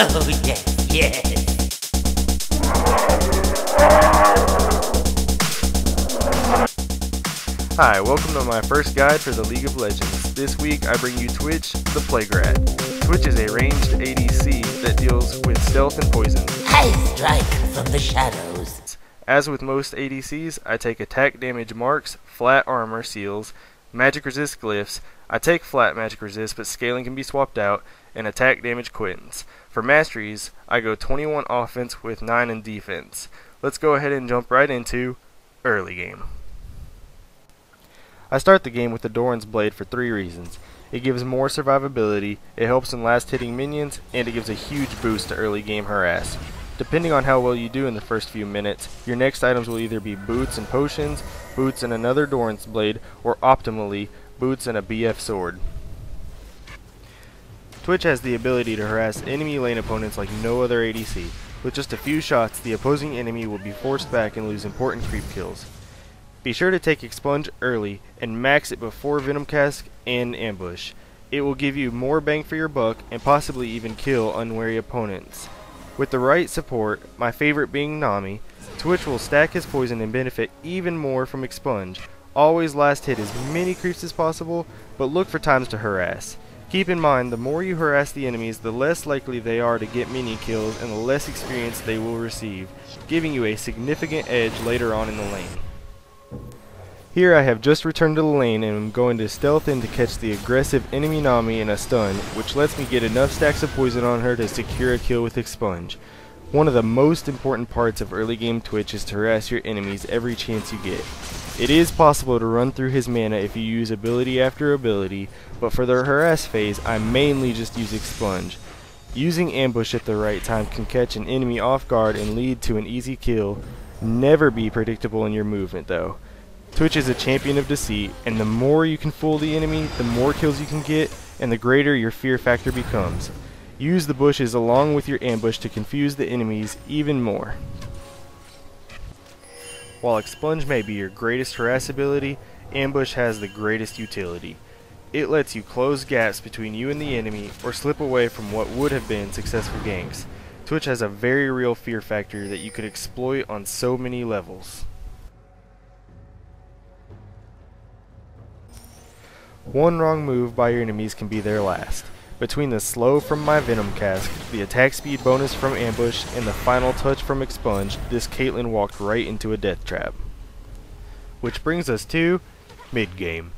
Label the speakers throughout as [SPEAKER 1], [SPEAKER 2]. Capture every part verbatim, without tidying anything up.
[SPEAKER 1] Oh yes, yes.
[SPEAKER 2] Hi, welcome to my first guide for the League of Legends. This week I bring you Twitch, the Playgrat. Twitch is a ranged A D C that deals with stealth and poison.
[SPEAKER 1] I strike from the shadows.
[SPEAKER 2] As with most A D Cs, I take attack damage marks, flat armor seals, magic resist glyphs. I take flat magic resist, but scaling can be swapped out, and attack damage quittance. For masteries, I go twenty-one offense with nine in defense. Let's go ahead and jump right into early game. I start the game with the Doran's Blade for three reasons. It gives more survivability, it helps in last hitting minions, and it gives a huge boost to early game harass. Depending on how well you do in the first few minutes, your next items will either be boots and potions, boots and another Doran's Blade, or optimally, boots and a B F sword. Twitch has the ability to harass enemy lane opponents like no other A D C. With just a few shots, the opposing enemy will be forced back and lose important creep kills. Be sure to take Expunge early and max it before Venom Cask and Ambush. It will give you more bang for your buck and possibly even kill unwary opponents. With the right support, my favorite being Nami, Twitch will stack his poison and benefit even more from Expunge. Always last hit as many creeps as possible, but look for times to harass. Keep in mind, the more you harass the enemies, the less likely they are to get minion kills and the less experience they will receive, giving you a significant edge later on in the lane. Here I have just returned to the lane and am going to stealth in to catch the aggressive enemy Nami in a stun, which lets me get enough stacks of poison on her to secure a kill with Expunge. One of the most important parts of early game Twitch is to harass your enemies every chance you get. It is possible to run through his mana if you use ability after ability, but for the harass phase I mainly just use Expunge. Using Ambush at the right time can catch an enemy off guard and lead to an easy kill. Never be predictable in your movement though. Twitch is a champion of deceit, and the more you can fool the enemy, the more kills you can get, and the greater your fear factor becomes. Use the bushes along with your ambush to confuse the enemies even more. While Expunge may be your greatest harass ability, Ambush has the greatest utility. It lets you close gaps between you and the enemy, or slip away from what would have been successful ganks. Twitch has a very real fear factor that you could exploit on so many levels. One wrong move by your enemies can be their last. Between the slow from my Venom Cask, the attack speed bonus from Ambush, and the final touch from Expunge, this Caitlyn walked right into a death trap. Which brings us to mid-game.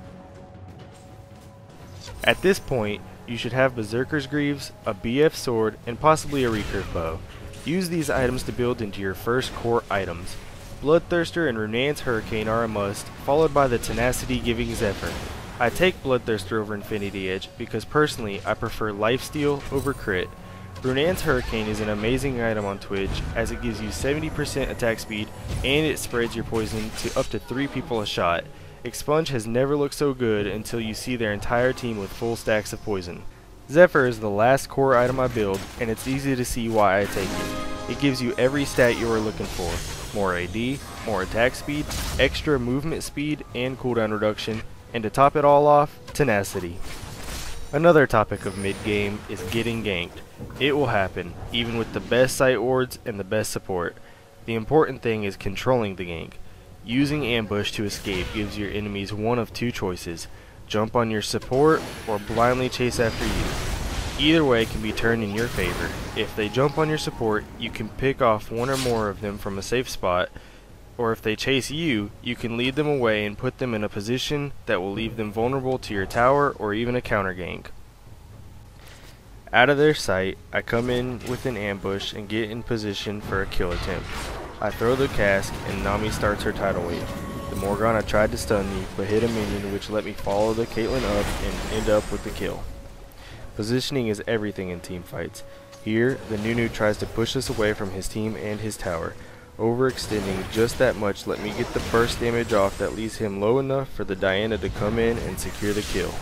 [SPEAKER 2] At this point, you should have Berserker's Greaves, a B F sword, and possibly a recurve bow. Use these items to build into your first core items. Bloodthirster and Runan's Hurricane are a must, followed by the tenacity giving Zephyr. I take Bloodthirster over Infinity Edge because personally I prefer lifesteal over crit. Runan's Hurricane is an amazing item on Twitch as it gives you seventy percent attack speed and it spreads your poison to up to three people a shot. Expunge has never looked so good until you see their entire team with full stacks of poison. Zephyr is the last core item I build, and it's easy to see why I take it. It gives you every stat you are looking for. More A D, more attack speed, extra movement speed and cooldown reduction, and to top it all off, tenacity. Another topic of mid-game is getting ganked. It will happen, even with the best sight wards and the best support. The important thing is controlling the gank. Using Ambush to escape gives your enemies one of two choices: jump on your support or blindly chase after you. Either way can be turned in your favor. If they jump on your support, you can pick off one or more of them from a safe spot, or if they chase you, you can lead them away and put them in a position that will leave them vulnerable to your tower or even a counter gank. Out of their sight, I come in with an ambush and get in position for a kill attempt. I throw the cask and Nami starts her tidal wave. The Morgana tried to stun me, but hit a minion which let me follow the Caitlyn up and end up with the kill. Positioning is everything in team fights. Here, the Nunu tries to push us away from his team and his tower. Overextending just that much let me get the burst damage off that leaves him low enough for the Diana to come in and secure the kill.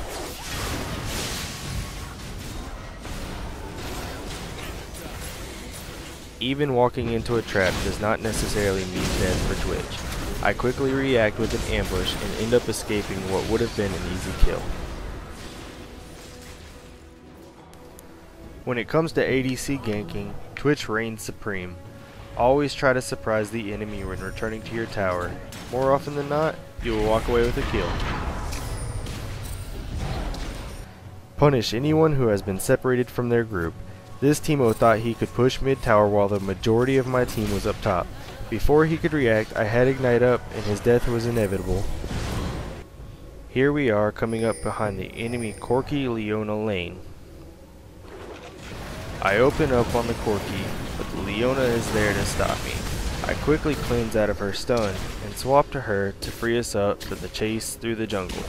[SPEAKER 2] Even walking into a trap does not necessarily mean death for Twitch. I quickly react with an ambush and end up escaping what would have been an easy kill. When it comes to A D C ganking, Twitch reigns supreme. Always try to surprise the enemy when returning to your tower. More often than not, you will walk away with a kill. Punish anyone who has been separated from their group. This Teemo thought he could push mid tower while the majority of my team was up top. Before he could react, I had Ignite up and his death was inevitable. Here we are coming up behind the enemy Corki Leona lane. I open up on the Corki, but the Leona is there to stop me. I quickly cleanse out of her stun and swap to her to free us up for the chase through the jungle.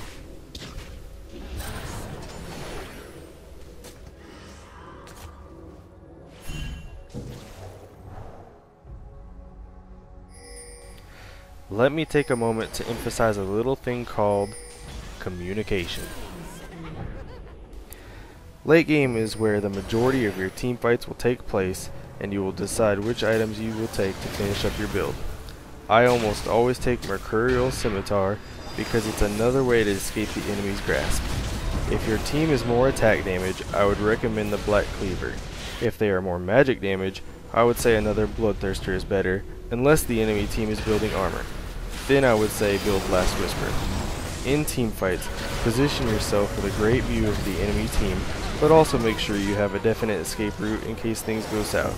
[SPEAKER 2] Let me take a moment to emphasize a little thing called communication. Late game is where the majority of your team fights will take place, and you will decide which items you will take to finish up your build. I almost always take Mercurial Scimitar because it's another way to escape the enemy's grasp. If your team is more attack damage, I would recommend the Black Cleaver. If they are more magic damage, I would say another Bloodthirster is better, unless the enemy team is building armor. Then I would say build Blast Whisper. In team fights, position yourself with a great view of the enemy team, but also make sure you have a definite escape route in case things go south.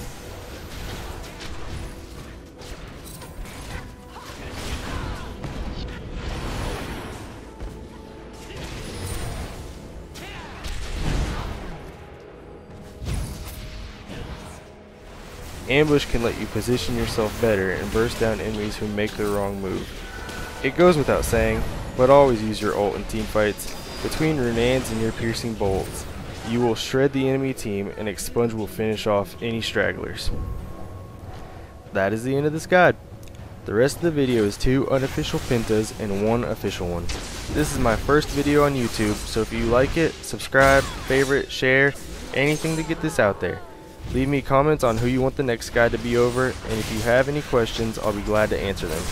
[SPEAKER 2] Ambush can let you position yourself better and burst down enemies who make the wrong move. It goes without saying, but always use your ult in team fights. Between Runans and your piercing bolts, you will shred the enemy team and Expunge will finish off any stragglers. That is the end of this guide. The rest of the video is two unofficial pentas and one official one. This is my first video on YouTube, so if you like it, subscribe, favorite, share, anything to get this out there. Leave me comments on who you want the next guide to be over, and if you have any questions, I'll be glad to answer them.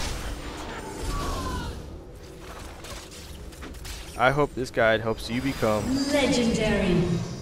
[SPEAKER 2] I hope this guide helps you become
[SPEAKER 3] legendary.